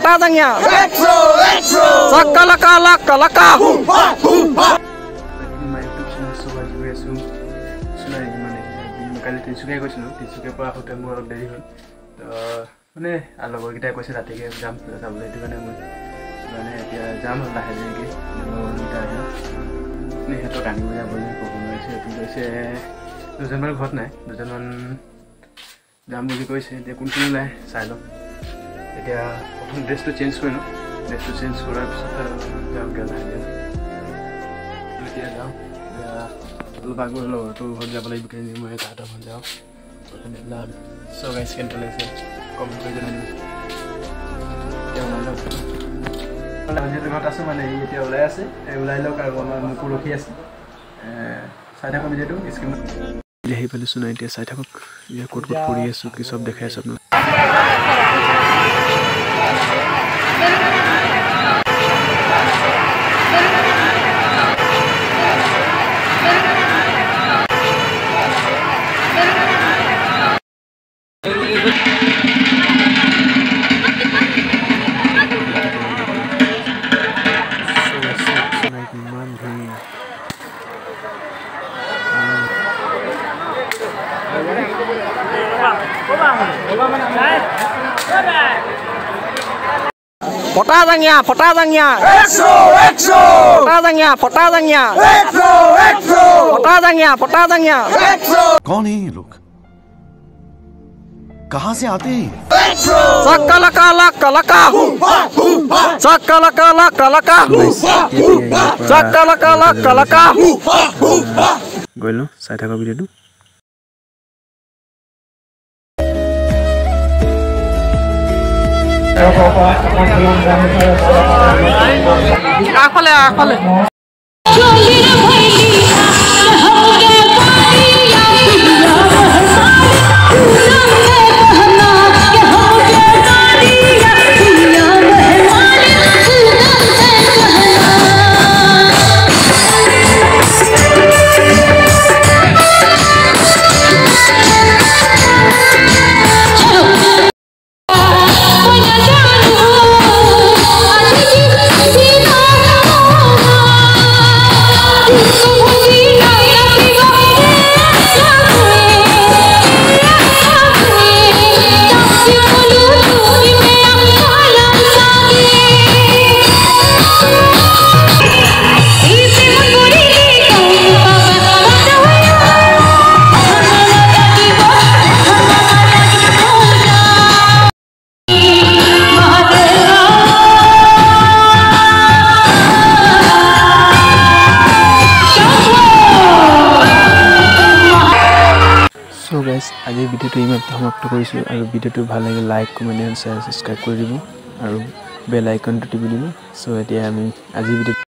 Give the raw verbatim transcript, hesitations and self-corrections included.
ফটা জাঙিয়া চাক্কালাকা লাকা লাকা কালি তিনিচুকীয়া গৈছিলোঁ তিনিচুকীয়াৰ পৰা আহোঁতে মোৰ অলপ দেৰি হ'ল তো মানে আৰু লগৰকেইটাই কৈছে ৰাতিকৈ যাম যাবলৈ সেইটো কাৰণে মই মানে এতিয়া যাম আৰু লাহে লাহেকৈ লগৰকেইটা সিহঁতক আনিব যাবলৈ ক'ব নোৱাৰিছে সিহঁতে কৈছে দুজনমান ঘৰত নাই দুজনমান যাম বুলি কৈছে এতিয়া কোন কোন ওলাই চাই লওঁ এতিয়া প্ৰথম ড্ৰেছটো চেঞ্জ কৰি লওঁ ড্ৰেছটো চেঞ্জ কৰাৰ পিছত যাওঁগৈ লাহে লাহে এতিয়া যাওঁ অলপ আগৰ লগৰটো ঘৰত যাব লাগিব কিন্তু মই তাহাঁতৰ ঘৰত যাওঁ চ' গাইজ কেনেকৈ লাগিছে কমেণ্ট কৰি জনাই দিওঁ এতিয়া যিহেতু ঘৰত আছোঁ মানে ই এতিয়া ওলাই আছে ওলাই লওক আৰু আমাৰ মোকো ৰখি আছে চাই থাকক ভিডিঅ'টো স্ক্ৰীণত আহি পেলাইছোঁ নাই এতিয়া চাই থাকক এতিয়া ক'ত ক'ত পঢ়ি আছোঁ কি চব দেখাই আছোঁ আপোনাক ফটা জাঙিয়া ফটা জাঙিয়া ফটা জাঙিয়া ফটা জাঙিয়া ফটা জাঙিয়া ফটা জাঙিয়া कौन है ये लोग कहां से आते हैं চাক্কালাকা লাকা লাকা চাক্কালাকা লাকা লাকা চাক্কালাকা লাকা লাকা গ'লো চাই থাকা ভিডিঅ'টো আগফালে আগফালে So guys, আজি ভিডিওটো ইমান সমাপ্ত কৰিছোঁ আৰু ভিডিওটো ভাল লাগিলে like comment and share subscribe কৰি দিব আৰু বেল আইকনটো টিপি দিব। সো এতিয়া আমি আজি ভিডিও